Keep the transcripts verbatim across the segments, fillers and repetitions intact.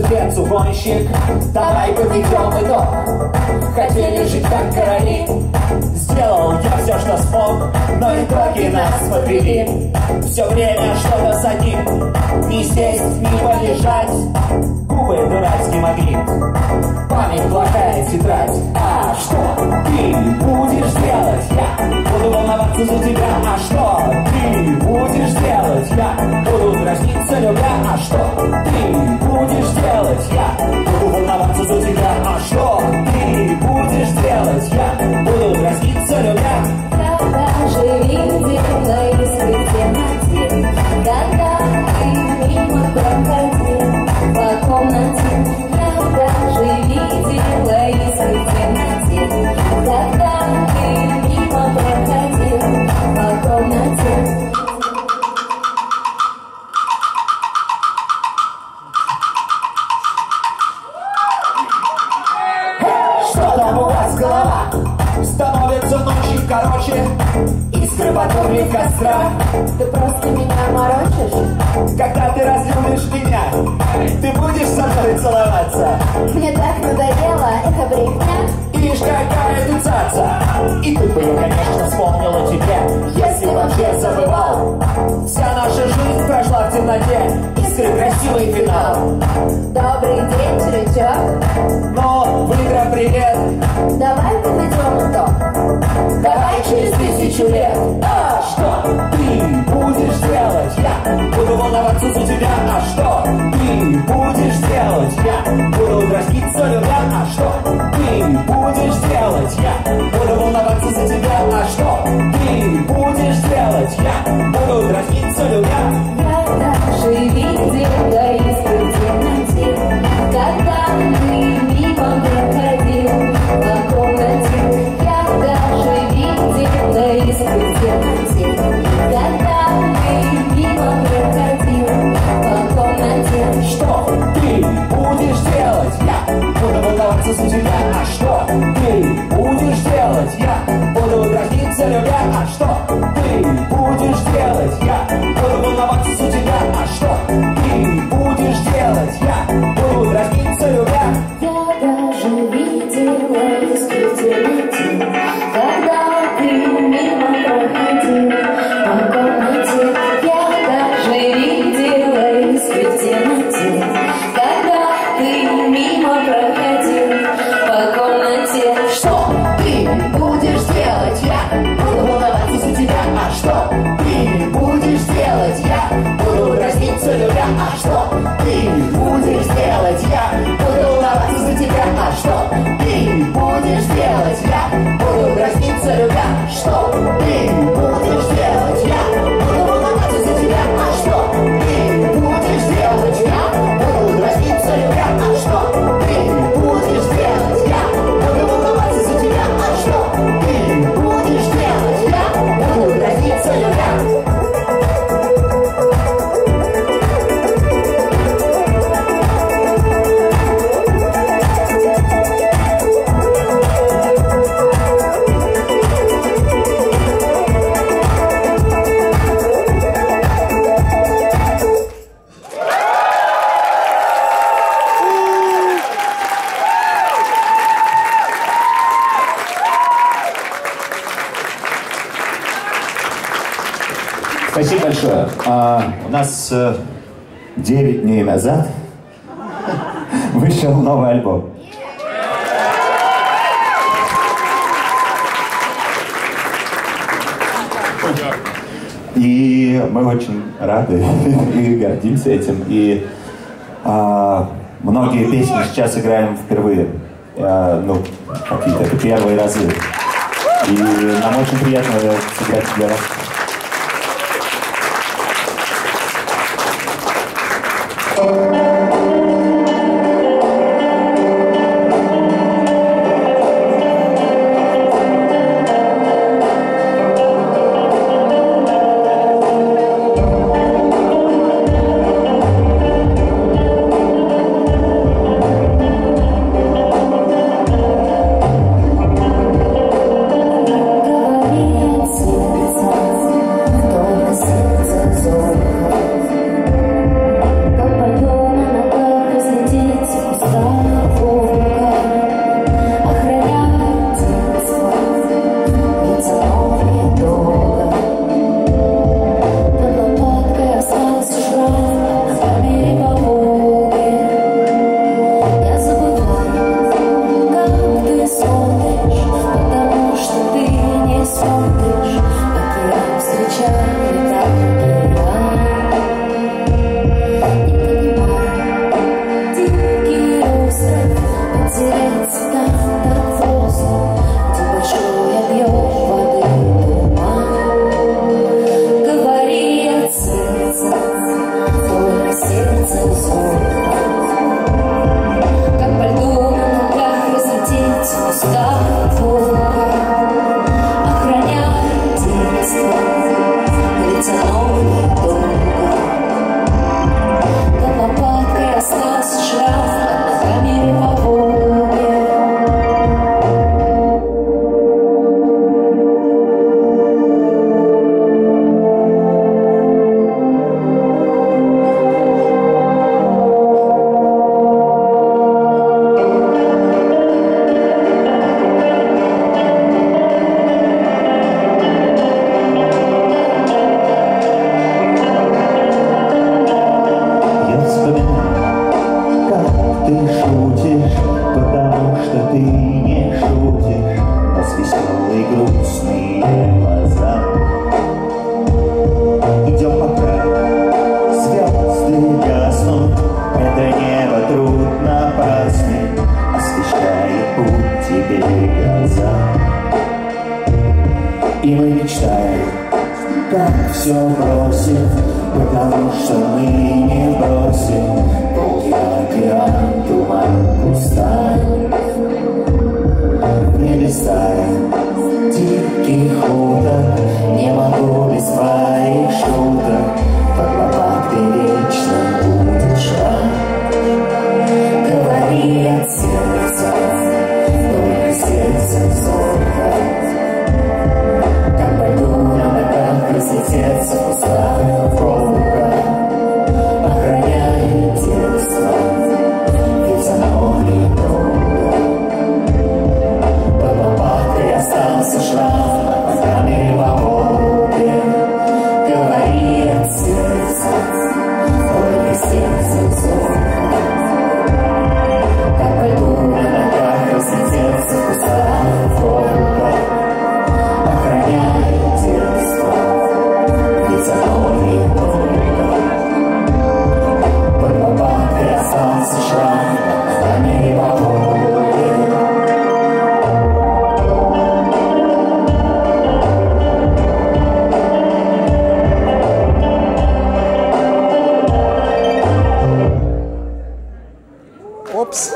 мертвец, угонщик. Давай подведем итог. Хотели жить как короли. Сделал я все, что смог, но итоги нас подвели. Все время что-то с одним. Не сесть, не полежать. Губы дурацкий магнит. Память плохая тетрадь. А что ты будешь делать? Я буду волноваться за тебя. А что ты будешь делать? Я буду дразниться, любя. А что ты будешь делать? Я буду волноваться за тебя. А что ты будешь делать? Я буду дразниться, любя. Когда же видела искры темноте, когда ты мимо проходил по комнате, когда же видела искры темноте, когда ты мимо проходил по комнате. Что там у вас голова? Становится ночью короче. Искры потухли в кострах. Ты просто меня морочишь? Когда ты разлюбишь меня, ты будешь со мной целоваться. Мне так надоело эта брехня. Ишь, какая ты цаца. И ты бы, конечно, вспомнила тебе, если вообще забывал. Вся наша жизнь прошла в темноте. Искры, красивый финал. Добрый день, червячок. Но, выигра, привет. Давай подведем итог. Давай через тысячу лет. А что ты будешь делать? Я буду волноваться за тебя. А что ты будешь делать? Я буду дразниться, любя. А что ты будешь делать? Я буду волноваться за тебя. А что ты будешь делать? Я буду дразниться, любя. Я даже видела искры в темноте, когда ты мимо проходил по комнате. Я даже видела искры в темноте, когда ты мимо проходил по комнате. Что ты будешь делать? Я буду волноваться за тебя. А что ты будешь делать? Я буду дразниться, любя. А что ты будешь делать? Я буду волноваться за тебя. А что ты будешь делать? Я буду дразниться, любя. Я даже видела искры в темноте, когда ты мимо проходил по комнате. Я даже видела искры в темноте, когда ты мимо проходил по комнате. Что ты будешь делать? Я буду волноваться за тебя. А что ты будешь делать? Я буду дразниться, любя. А что ты будешь делать? Я буду волноваться за тебя. А что ты будешь делать? Я буду дразниться, любя. Что ты будешь делать? Я буду волноваться за тебя. А что ты будешь делать? Я буду дразниться, любя. А что ты будешь делать? Я буду волноваться за тебя. А что ты будешь делать? Я буду дразниться, любя. Спасибо большое. А, у нас э, девять дней назад вышел новый альбом. И мы очень рады и гордимся этим. И а, многие песни сейчас играем впервые. А, ну, какие-то это первые разы. И нам очень приятно сыграть для вас. Только сердце золото, как пойдем на смотришь, океан встречает океан. Не понимаю, дикий остров, потеряться там так поздно, где большой объем воды туман. Говори от сердца, только сердце золото. Как по льду на ногах разлететь устав волка. Охраняй детство, ведь оно недолго. Под лопаткой остался шрам от камеры по Волге. И мы мечтаем, как все бросим, потому что мы не бросим. Волги, океан, туман, пустая. В небе стаи, дикий хутор, не могу без твоих шуток. Под лопаткой вечно будет шрам. Говори от сердца, только сердце золото. Разлететься пустая волка. Охраняет детство, ведь оно недолго. Под лопаткой остался шрам от камеры по Волге. Говори от сердца, только сердце золото. Как по льду на ногах разлететься пустая волка. Охраняет детство, ведь оно недолго. Под лопаткой остался шрам от камеры по Волге. Опс.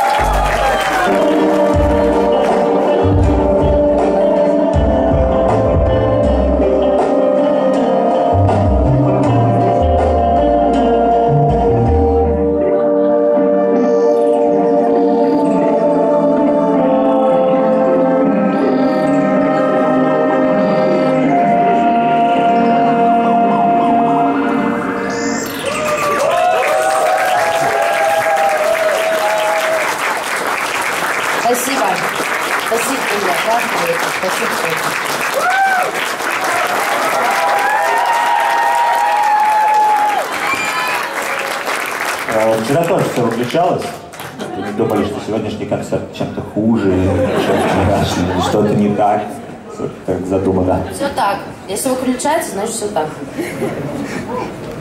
Спасибо. Спасибо, Илья. Классно. Спасибо. Вчера тоже все выключалось. Мы думали, что сегодняшний концерт чем-то хуже, чем вчерашний, что-то не так, как задумано. Все так. Если выключается, значит все так.